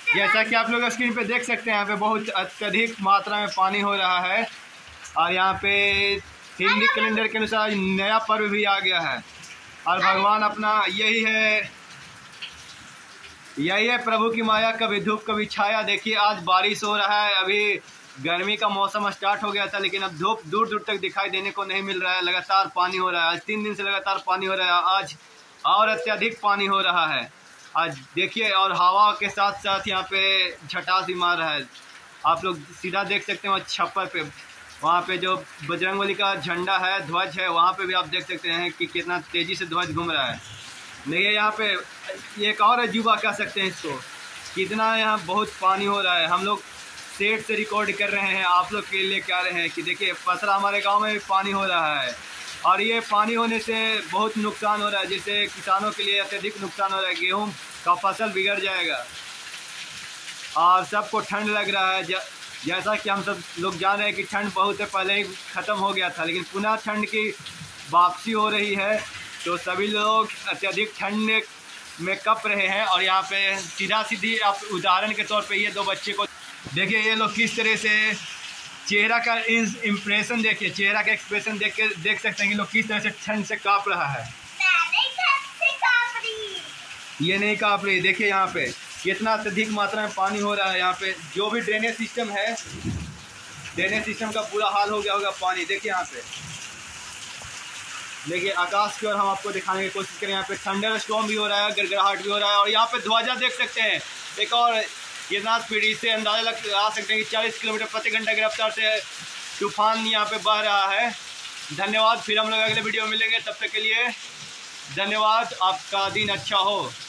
जैसा कि आप लोग स्क्रीन पे देख सकते हैं, यहाँ पे बहुत अत्यधिक मात्रा में पानी हो रहा है और यहाँ पे हिंदी कैलेंडर के अनुसार नया पर्व भी आ गया है और भगवान अपना यही है प्रभु की माया, कभी धूप कभी छाया। देखिए आज बारिश हो रहा है, अभी गर्मी का मौसम स्टार्ट हो गया था लेकिन अब धूप दूर दूर तक दिखाई देने को नहीं मिल रहा है। लगातार पानी हो रहा है, आज 3 दिन से लगातार पानी हो रहा है, आज और अत्यधिक पानी हो रहा है आज देखिए। और हवा के साथ साथ यहाँ पे झटास भी मार रहा है। आप लोग सीधा देख सकते हैं छप्पर पे, वहाँ पे जो बजरंगबली का झंडा है, ध्वज है, वहाँ पे भी आप देख सकते हैं कि कितना तेज़ी से ध्वज घूम रहा है। देखिए यहाँ पे एक और अजूबा कह सकते हैं इसको, कितना यहाँ बहुत पानी हो रहा है। हम लोग सेट से रिकॉर्ड कर रहे हैं, आप लोग के लिए कह रहे हैं कि देखिए पसरा हमारे गांव में भी पानी हो रहा है और ये पानी होने से बहुत नुकसान हो रहा है, जिससे किसानों के लिए अत्यधिक नुकसान हो रहा है। गेहूं का फसल बिगड़ जाएगा और सबको ठंड लग रहा है। जैसा कि हम सब लोग जान रहे हैं कि ठंड बहुत पहले ही ख़त्म हो गया था, लेकिन पुनः ठंड की वापसी हो रही है, तो सभी लोग अत्यधिक ठंड में कप रहे हैं। और यहाँ पे सीधा सीधी आप उदाहरण के तौर पे ये 2 बच्चे को देखिए, ये लोग किस तरह से चेहरा का इम्प्रेशन देखिए, चेहरा का एक्सप्रेशन देख सकते हैं कि लोग किस तरह से ठंड से काँप रहा है। ये नहीं काँप रही। देखिए यहाँ पे कितना अत्यधिक मात्रा में पानी हो रहा है। यहाँ पे जो भी ड्रेनेज सिस्टम है, ड्रेनेज सिस्टम का पूरा हाल हो गया होगा पानी। देखिए यहाँ पे, देखिए आकाश की ओर हम आपको दिखाने की कोशिश करें। यहाँ पे थंडर स्टॉर्म भी हो रहा है, गड़गड़ाहट भी हो रहा है और यहाँ पे ध्वजा देख सकते हैं। एक और कितना स्पीड से अंदाजा लगा सकते हैं कि 40 किलोमीटर प्रति घंटा की रफ्तार से तूफान यहाँ पे बह रहा है। धन्यवाद, फिर हम लोग अगले वीडियो में मिलेंगे, तब तक के लिए धन्यवाद। आपका दिन अच्छा हो।